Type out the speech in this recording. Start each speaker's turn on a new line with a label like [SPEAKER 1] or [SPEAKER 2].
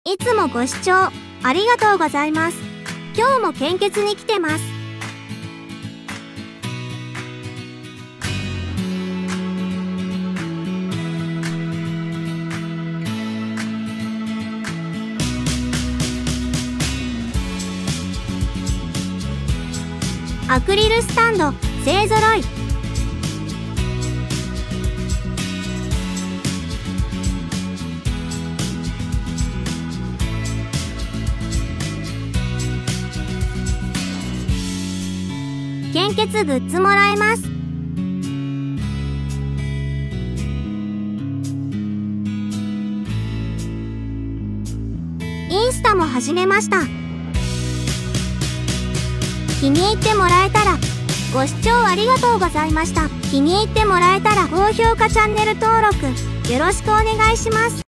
[SPEAKER 1] いつもご視聴ありがとうございます。今日も献血に来てます。アクリルスタンド勢ぞろい。献血グッズもらえます。インスタも始めました。気に入ってもらえたらご視聴ありがとうございました。気に入ってもらえたら高評価、チャンネル登録よろしくお願いします。